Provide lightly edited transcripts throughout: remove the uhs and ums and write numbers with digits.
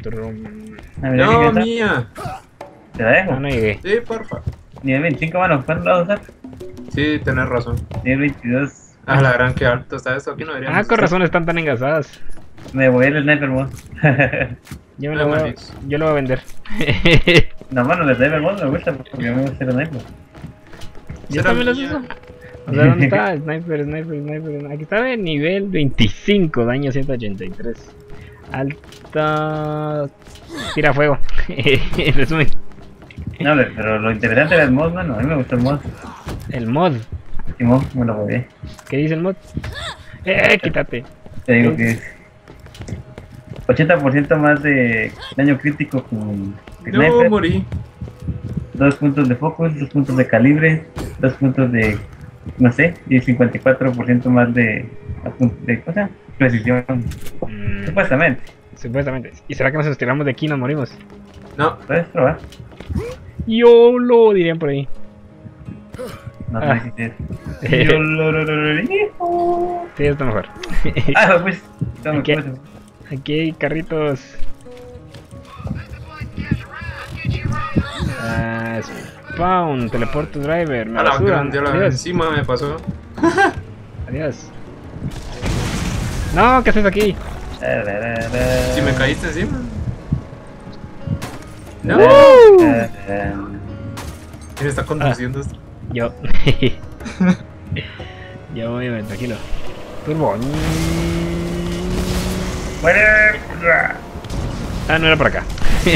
A ver, No, ¿qué mía. ¿te la dejo? No, no llegué. Sí, porfa. Nivel 25, mano, ¿cuándo lo vas a usar? Sí, tenés razón. Nivel 22. Ah, la gran que alto está eso. Aquí no deberíamos Ah, con estar. razón están tan engasadas. Me voy al sniper mod. Yo, Ay, yo lo voy a vender. No, mano, el sniper mod me gusta porque me gusta el sniper. Yo Será también los mía. uso. O sea, ¿dónde está? Sniper. Aquí está en nivel 25, daño 183. Alta. Tira fuego. En resumen, No, pero lo interesante del mod, mano, a mí me gustó el mod. el mod. Simón, me lo jugué. ¿Qué dice el mod? Quítate. Te digo que es 80% más de daño crítico con No, sniper, morí. 2 puntos de focus, 2 puntos de calibre, 2 puntos de, no sé, y 54% más de cosa, precisión, supuestamente. Supuestamente. ¿Y será que nos estiramos de aquí y nos morimos? No. ¿Puedes probar? Yo lo dirían por ahí. No, Ah. no hiciste eso. Sí, está mejor. Ah, pues, toma, ¿Qué? pues. Aquí hay carritos. Ah, spawn, teleporto driver. Me A la basuran. gran, Adiós. encima me pasó. Adiós. No, ¿qué haces aquí? Si me caíste encima. No. ¿Quién está conduciendo esto? Yo. Yo voy a ver, tranquilo. Turbo. Ah, no era por acá.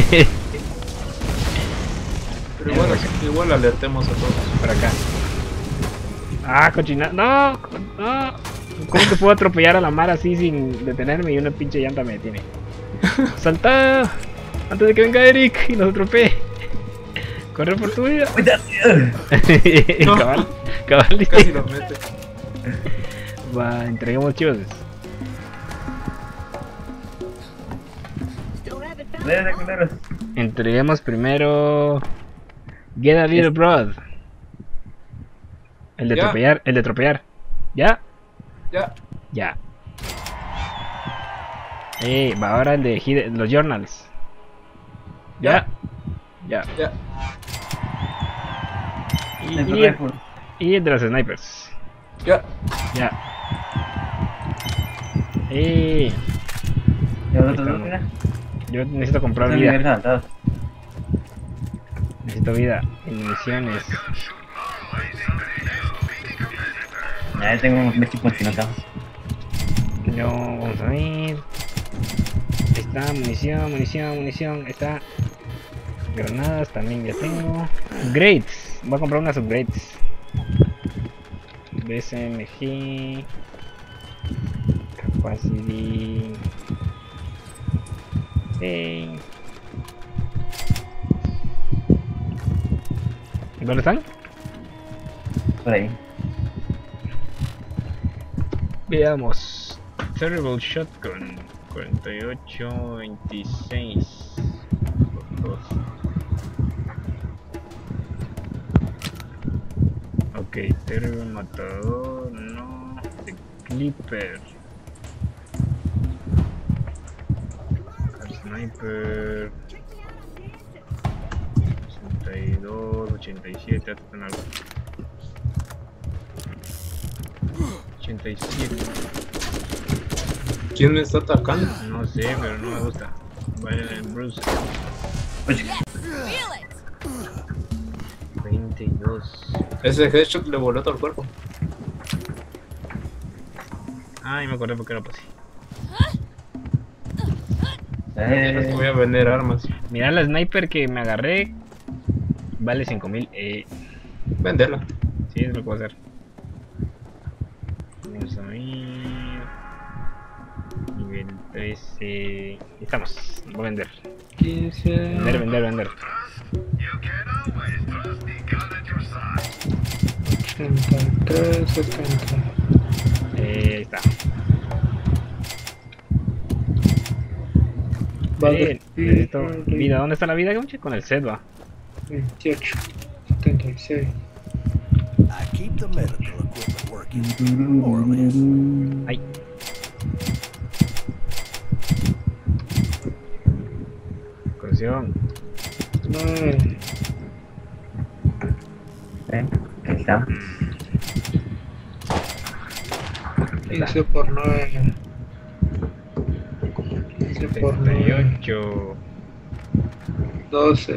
Pero igual, igual alertemos a todos. Por acá. Ah, cochina. No, no. ¿Cómo que puedo atropellar a la mar así sin detenerme y una pinche llanta me detiene? ¡Salta! Antes de que venga Eric y nos atropee. Corre por tu vida. No. Cabal, Casi ¿viste? lo mete. Va, entreguemos chivos. Entreguemos primero. Get a little broad. El de Ya. atropellar, el de atropellar. ¿Ya? Ya. Ya. Va ahora el de los journals. Ya. Ya. Ya. Y el de los snipers. Ya. Ya. Yo necesito comprar vida. Necesito vida en misiones. Ya tengo un México encima acá. No, vamos a ver. Está munición. Está granadas, también ya tengo. Upgrades. Voy a comprar unas upgrades. BSMG. Capacity. ¿Y dónde están? Por ahí. Veamos. Terrible Shotgun 4826 por 2. Ok, Terrible Matador, no. The Clipper. Sniper 62, 87, hasta en algo. 87. ¿Quién me está atacando? No sé, pero no me gusta. Violent Bruce. Oye, 22. Ese headshot le voló todo el cuerpo. Ay, me acordé porque lo pasé. Voy a vender armas. Mira la sniper que me agarré. Vale 5000. Venderla. Sí, es lo que voy a hacer. Vamos a ver. Nivel 13. Estamos. Voy a vender. 15. Vender. 83, 70. Ahí está. Vale. Necesito vida. ¿Dónde está la vida, Gonche? Con el set va. 28, 76. I keep the medical equipment working, more or less. Ay. poción. 9. Ahí está. 15 por 9. 15 por 9. 78. 12.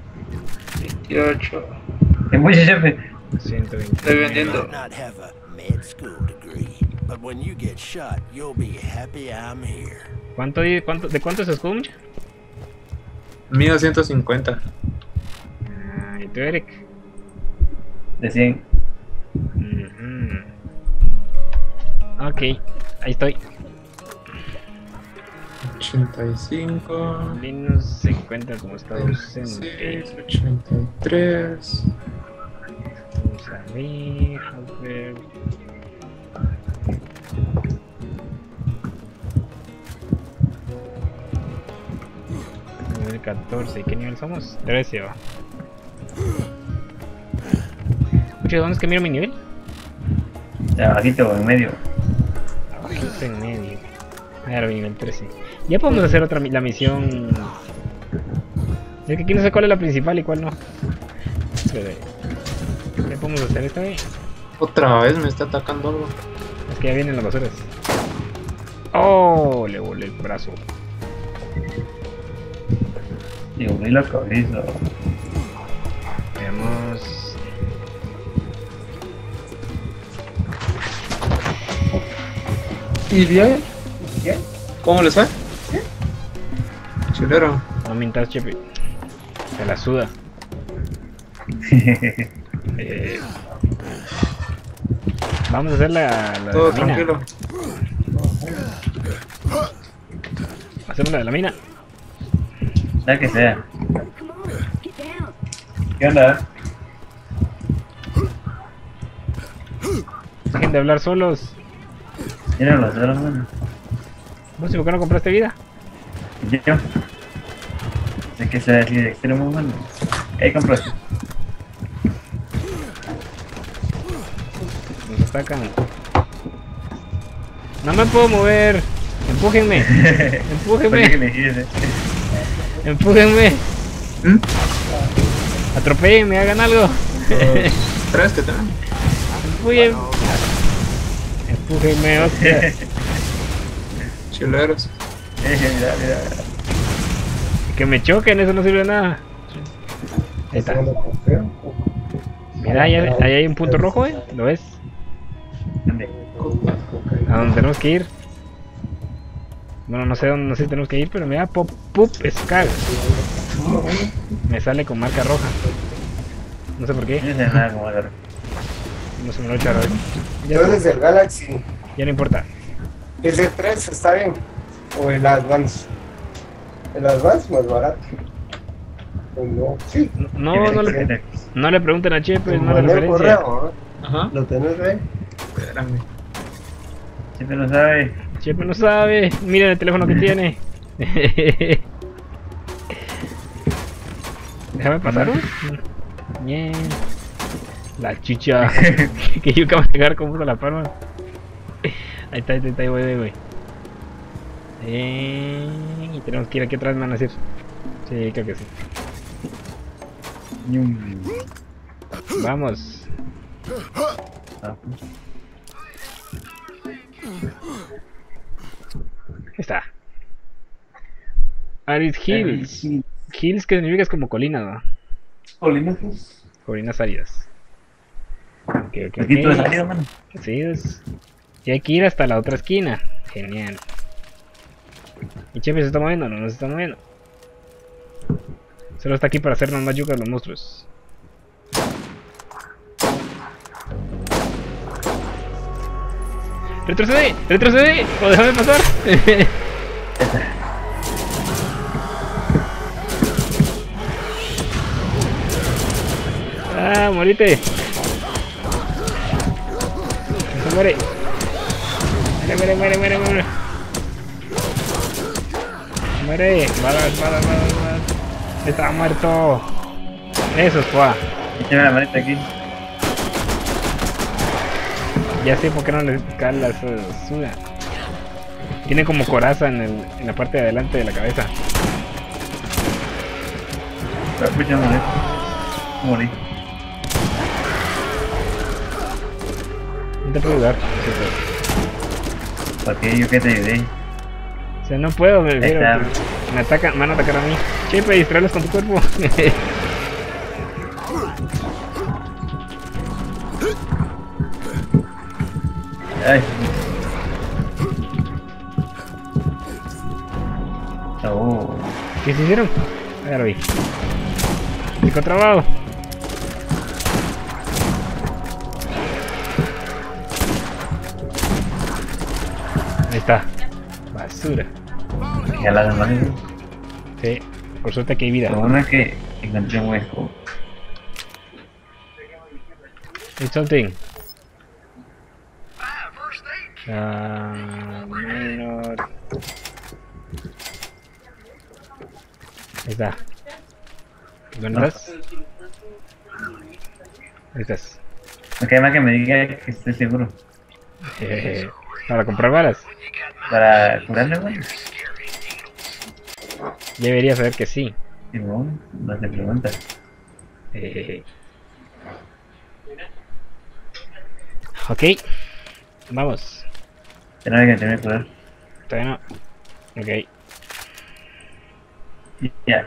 28. Es mucho, jefe. 120. Estoy You vendiendo. might not have a med school degree, but when you get shot, you'll be happy I'm here. ¿De cuánto es Scum? Mío 150. ¿Y tú, Eric? De 100. Ok, ahí estoy. 85. Linus se encuentra como está ausente. 86, 83. Vamos a ver. Nivel 14, ¿qué nivel somos? 13 va. Oye, ¿dónde es que miro mi nivel? Abajito, en medio. Abajito en medio. Ahora mi nivel 13. Ya podemos hacer la misión. Es que aquí no sé cuál es la principal y cuál no. Pero, ¿qué podemos hacer esta vez? Otra vez me está atacando algo. Es que ya vienen las basuras. Oh, le volé el brazo. Digo, muy loco, eso. Veamos. ¿Y bien? ¿Cómo les fue? Chulero. No mintas, Chepe. Se la suda. Vamos a hacer la Todo de la mina. tranquilo. Hacemos la de la mina. La que sea. ¿Qué onda? Dejen de hablar solos. Mira los otros, mano. ¿Vos por qué no compraste vida? Yo. Sé que sea así de extremo, mano. Ahí compró. Nos atacan. No me puedo mover. Empújenme. ¿Por qué Empújenme. me dijiste? Empújenme. ¿Mm? Atropéllenme, hagan algo. ¿Tres que tengan? Empújenme. Empújenme, hostia. Chuleros. Mira, mira. Que me choquen, eso no sirve de nada. Ahí está. Mira, ahí hay un punto rojo, ¿lo ves? ¿Dónde? A donde tenemos que ir. Bueno, no sé dónde, no sé si tenemos que ir, pero mira, pop, Skag. Me sale con marca roja. No sé por qué. Yo no sé nada cómo hacer. No se me lo echaron. Yo desde el Galaxy, Ya no importa. el C3 está bien, o el Advance. El Advance más barato. Pues no, sí. No le pregunten a Chepe, es mala Mandé el referencia. correo, Ajá. ¿no? ¿Lo tenés ahí? Espérame. Siempre lo sabe. Chepe no sabe. Miren el teléfono que tiene. Déjame pasar. Bien. La chicha. Que yo acabo de llegar como con la palma. Ahí está, ahí voy. Y tenemos que ir aquí atrás, me van a decir. Sí, creo que sí. Vamos. Ah, Ahí está. Arid Hills. Hills que significa es como colinas, ¿no? Colinas. Colinas áridas. Okay. Aquí todo es árido, mano. Sí, y hay que ir hasta la otra esquina. Genial. ¿Y Chepe se está moviendo? No se está moviendo. Solo está aquí para hacernos más yucas los monstruos. ¡Retrocede! ¡O déjame pasar! ¡Ah, morite! Se muere. Muere. Muere. Está muerto. Eso es Poa. Échame la manita aquí. Ya sé por qué no le cae la suda. Tiene como coraza en la parte de adelante de la cabeza. Pues ya morí. Morí. No te puedo ayudar. ¿Para qué? Yo que te ayudé. O sea, no puedo, me refiero. está. Me atacan, me van a atacar a mí. Chepe, distraerlos con tu cuerpo. Ay. Oh. ¿Qué se hicieron? Ya lo vi. Pico trabado. Ahí está. Basura. Ya la demás. Sí, por suerte que hay vida. Lo bueno es que encontré un hueco. It's something. Minor. Ahí está. ¿Dónde estás? Ahí estás. No queda más que me diga que esté seguro. Para comprar balas. Para curarme, güey. Ya debería saber que sí. Y bueno, no te preguntas. Ok. Vamos. Tengo que tener curar. Todavía no. Ok. Ya.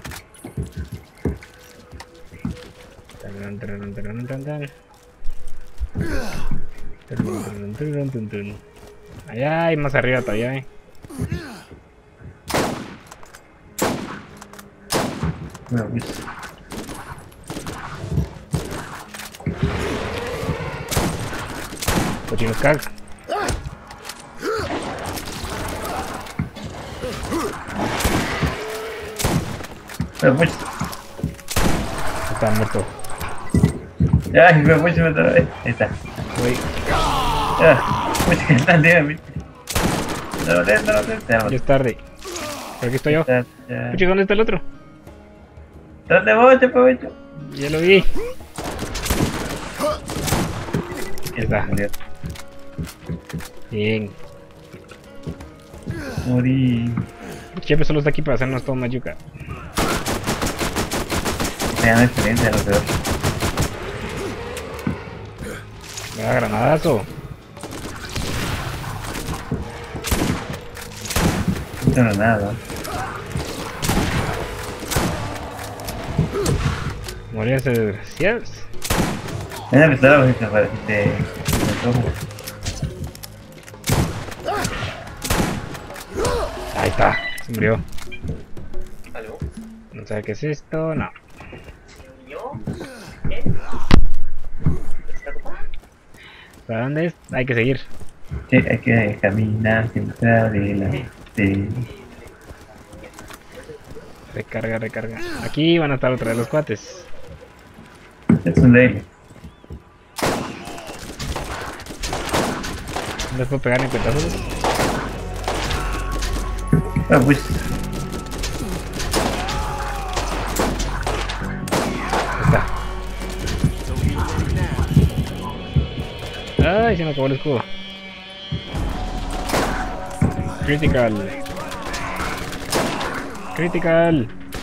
Allá hay más arriba todavía, Bueno, pues. Cochinos cag. Pero pues. Está muerto. Ya, me pues me otra vez. Ahí está. Voy. Ya. Pues que están de mí. No lo des, no lo des. Ya es tarde. Por aquí estoy yo. Puchi, ¿dónde está el otro? Trate bocho, bocho. Ya lo vi. Ahí está. Bien. Morí. Chepe solo está aquí para hacernos todo más yuca. Me dan experiencia, lo peor. Me da granadazo. No tengo nada. Morirse desgraciados. Ven a pistola porque te antojo. Ahí está. Se murió. No sé qué es esto. No. ¿Para dónde es? Hay que seguir. Sí, hay que caminar siempre adelante. Recarga, recarga. Aquí van a estar otra vez los cuates. Es un débil. ¿No les puedo pegar en cuentazos? Ah, pues. Ahí está. Ay, se me acabó el escudo. Critical. Critical.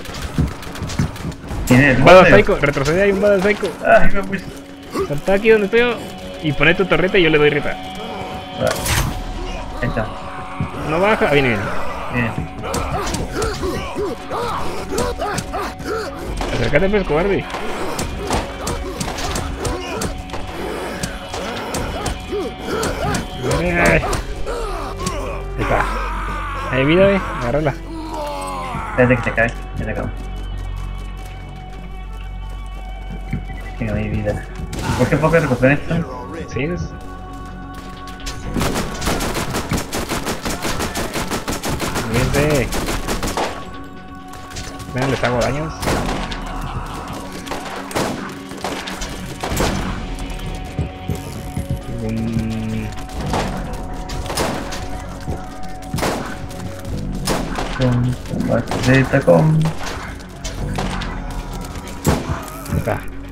Tiene el Bada bote. Psycho, retrocede, hay un Bada Psycho. Ay, me pues. Salta aquí donde estoy yo. Y pone tu torreta y yo le doy reta. Ahí está. No baja. Ah, viene, viene. Bien. Acércate pues, cobarde. Ahí está. Hay vida, agárrala. Espérate que te cae. Ya te acabo. Que no hay vida. ¿Por qué poco recupera esto? Sí, es. Miente. Vean, les hago daños. Con maceta con. Está.